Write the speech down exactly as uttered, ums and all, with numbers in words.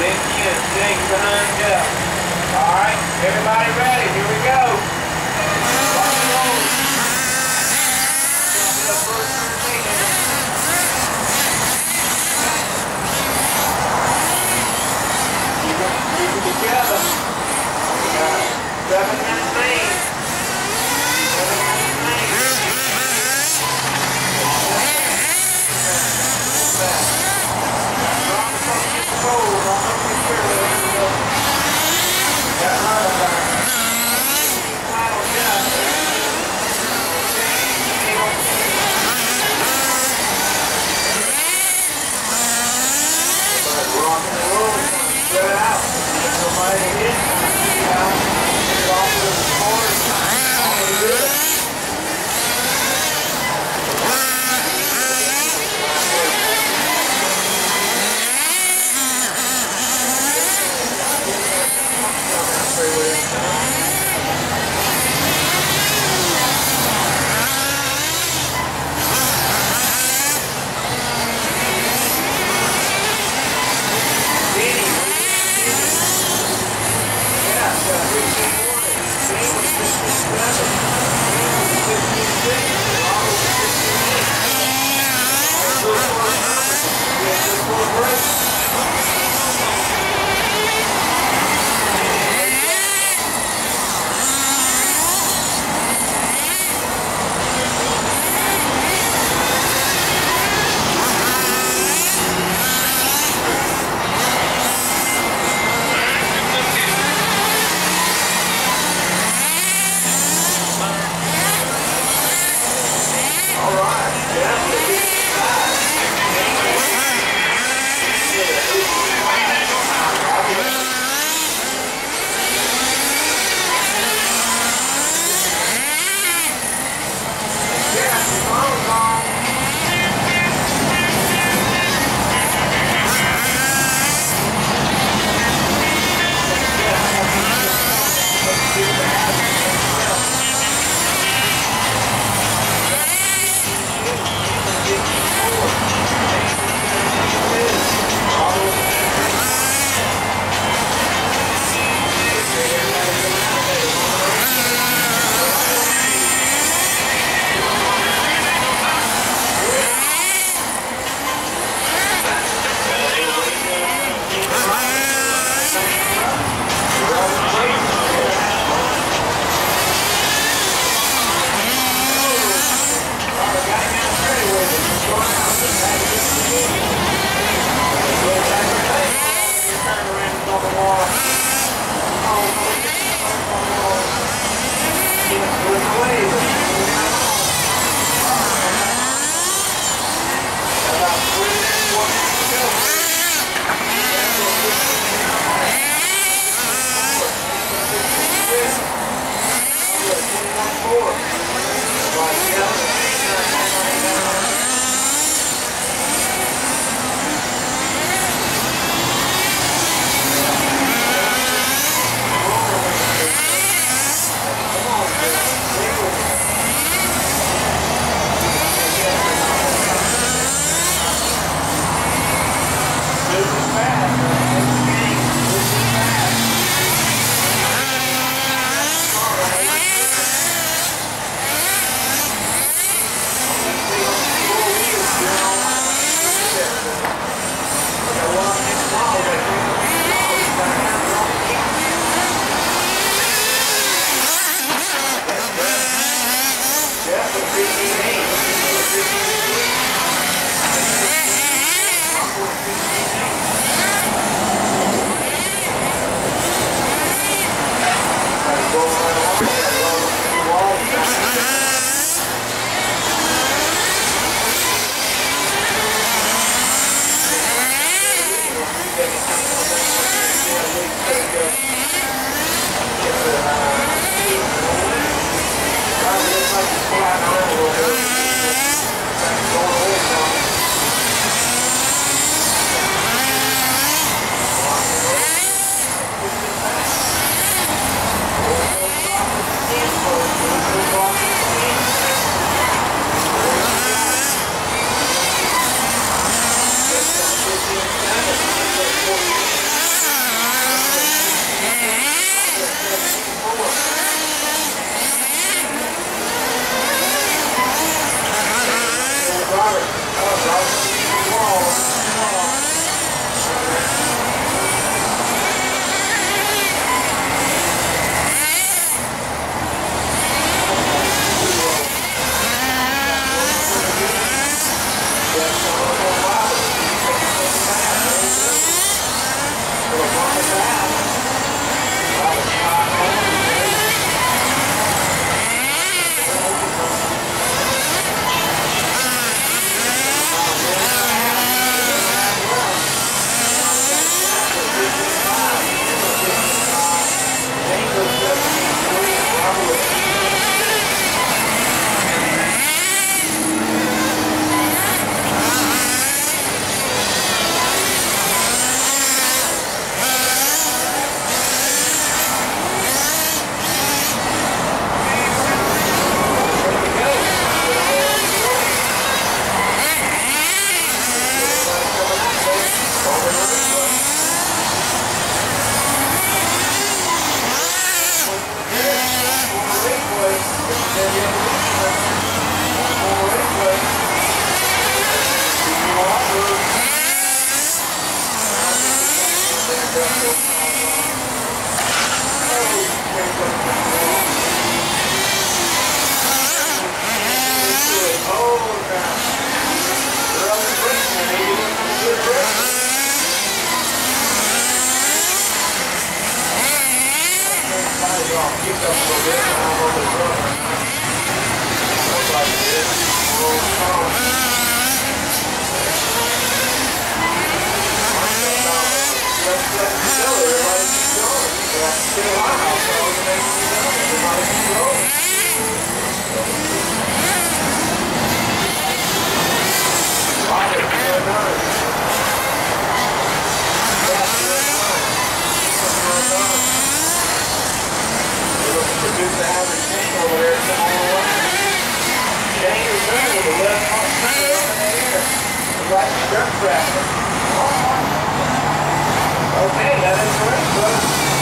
Everybody ready? Here we go. Rock and roll. The first rotation. Keep it, keep it together. We got seven minute main. Seven minute main. Rock the front, get the roll. Rock up the chair. Got another time. Final shot. Rock and roll. Spread it out. Nobody hit. Down. Get it off to the corner. All the good. Produce the average chain over there at the chain is done with the left arm over there. The right strap traffic. Okay, that is correct, brother.